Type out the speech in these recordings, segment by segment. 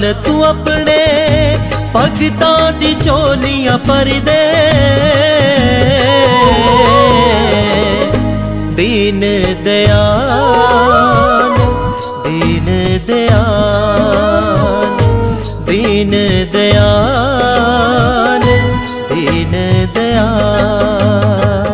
तू अपने भगतां दी झोलियां भर दे। दीन दयाल दीन दयाल दीन दयाल दीन दयाल।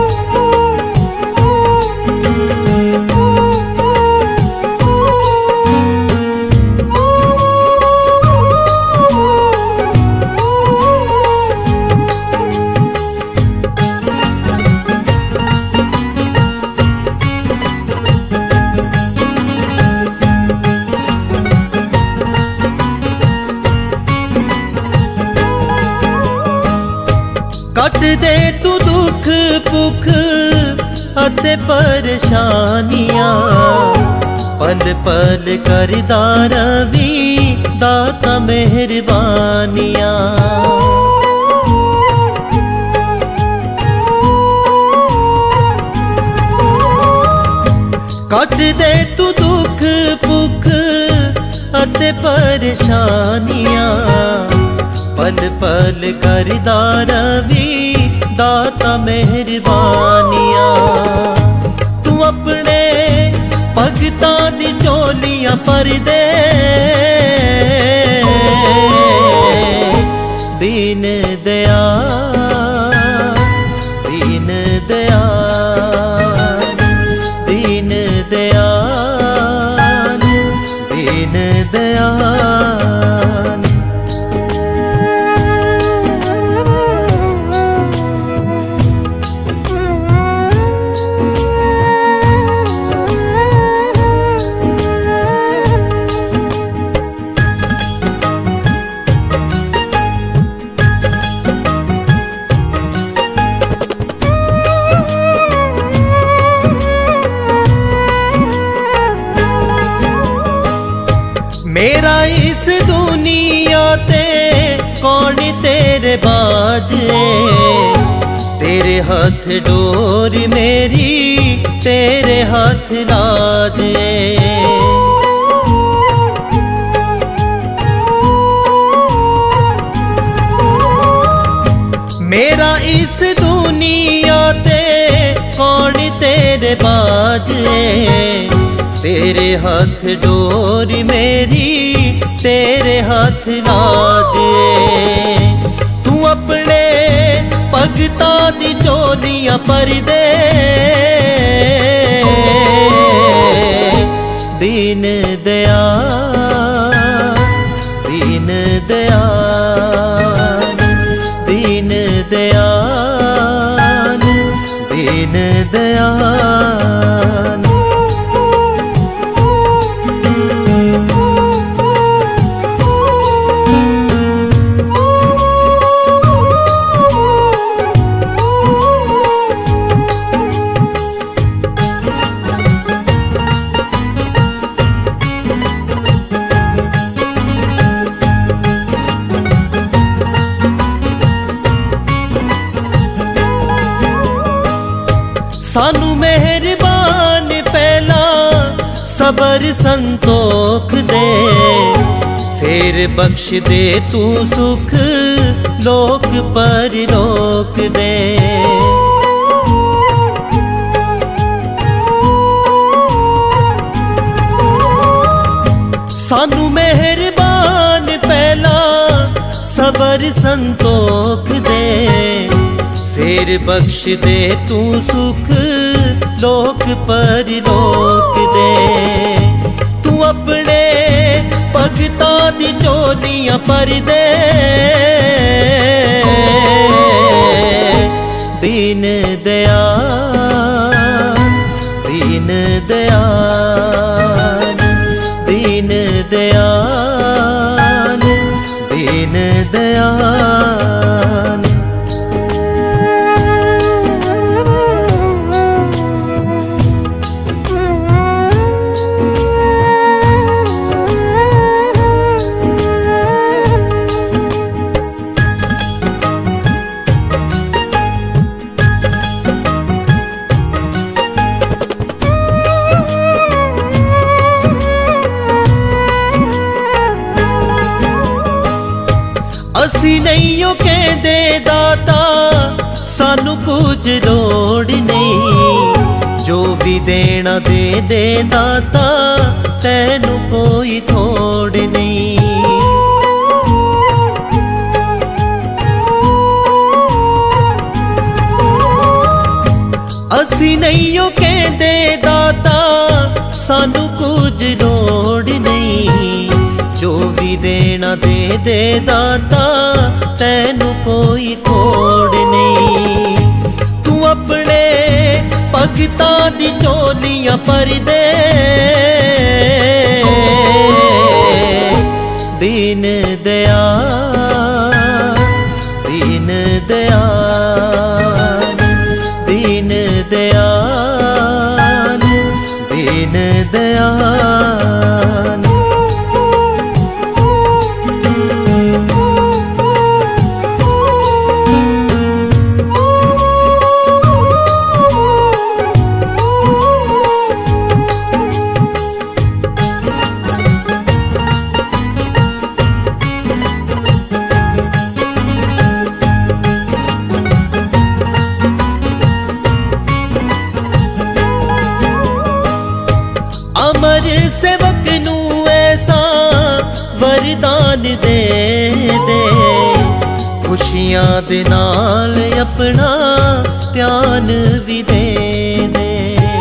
कट दे तू दुख भुख अते परेशानियां, पल पल करदा रवी दाता मेहरबानियां। कट दे तू दुख भुख अते परेशानियां, पल पल करदा रवी दाता मेहरबानियां। तू अपने भगतां दी झोलियां भर दे। दीन दयाल दीन दयाल दीन दयाल दीन दयाल। मेरा इस दुनिया ते कौन तेरे बाज, तेरे हाथ डोर मेरी तेरे हाथ लाज। मेरा इस दुनिया ते कौन तेरे बाज, तेरे हाथ डोर मेरी तेरे हाथ लाज। तू अपने भगतां दी झोलियां भर दे। दीन दयाल दीन दयाल दीन दयाल दीन दयाल। सानू मेहरबान पहला सबर संतोख दे, फिर बख्श दे तू सुख लोक परलोक दे। सानू मेहरबान पहला सबर संतोख दे, फिर बख्श दे तू सुख लोक परलोक दे। तू अपने भगतां दी झोलियां भर दे। दीन दयाल दीन दयाल दीन दयाल दीन दयाल। दाता सानू कुछ लोड़ नहीं, जो भी देना दे दे दाता तैनू कोई थोड़ नहीं। असी नहीं हो कहते दाता सानू कुछ लोड़ नहीं, जो भी देना दे दे दाता तैनू कोई थोड़ नहीं। तू अपने भगतां दी झोलियां भर दे, दीन दयाल दीन दयाल दीन दयाल दीन दयाल। अमर सेवक नू ऐसा वरदान दे दे, खुशियां दे नाल अपना ध्यान भी दे दे।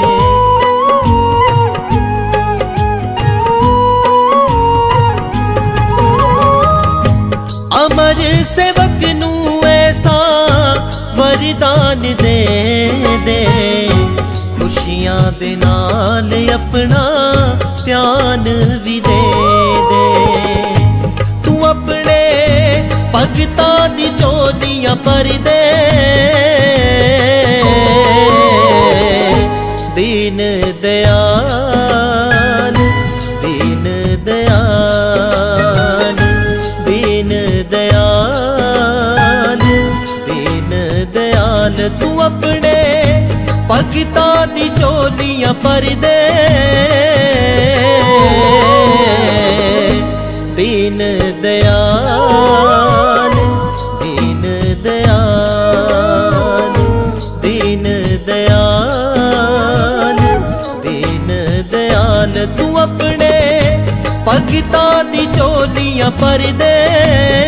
अमर सेवक नू ऐसा वरदान दे दे, खुशियां दे नाल अपना ध्यान भी दे दे। तू अपने भगतां दी झोलियां भर दे, दीन दयाल दीन दयाल दीन दयाल दीन दयाल। तू अपने भगतां दी झोलियां भर दे, दीन दयाल दीन दयाल दीन दयाल दीन दयाल। तू अपने भगतां दी झोलियां भर दे,